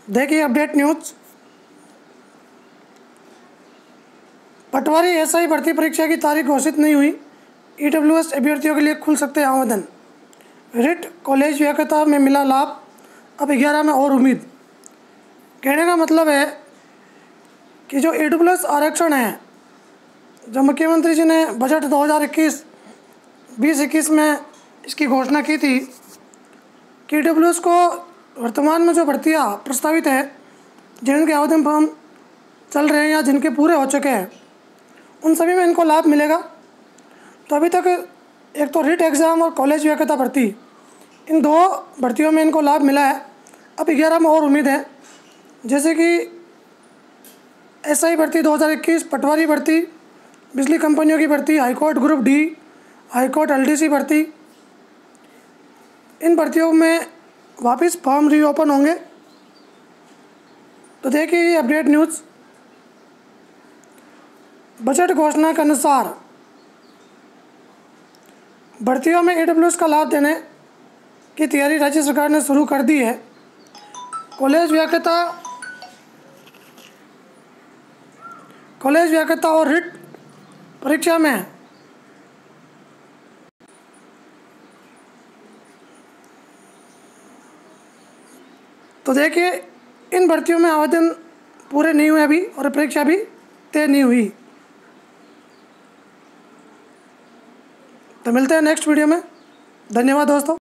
देखिए update news. पटवारी SI भर्ती परीक्षा की तारीख घोषित नहीं हुई, ईडब्ल्यूएस अभ्यर्थियों के लिए खुल सकते हैं आवेदन। रिट कॉलेज व्याख्याता में मिला लाभ, अब 11 में और उम्मीद। कहने का मतलब है कि जो ईडब्ल्यूएस आरक्षण है, जो मुख्यमंत्री जी ने बजट 2021 में इसकी घोषणा की थी कि ईडब्ल्यूएस को वर्तमान में जो भर्तियाँ प्रस्तावित है, जिनके आवेदन फॉर्म चल रहे हैं या जिनके पूरे हो चुके हैं, उन सभी में इनको लाभ मिलेगा। तो अभी तक एक तो रिट एग्ज़ाम और कॉलेज व्याख्याता भर्ती, इन दो भर्तियों में इनको लाभ मिला है। अब 11 में और उम्मीद है, जैसे कि एसआई भर्ती 2021, पटवारी भर्ती, बिजली कंपनियों की भर्ती, high court group D, high court LDC भर्ती, इन भर्तियों में वापस फॉर्म रीओपन होंगे। तो देखिए ये अपडेट न्यूज़। बजट घोषणा के अनुसार भर्तियों में ईडब्ल्यूएस का लाभ देने की तैयारी राज्य सरकार ने शुरू कर दी है। कॉलेज व्याख्याता और रिट परीक्षा में तो देखिए इन भर्तियों में आवेदन पूरे नहीं हुए अभी, और परीक्षा भी तय नहीं हुई। तो मिलते हैं नेक्स्ट वीडियो में। धन्यवाद दोस्तों।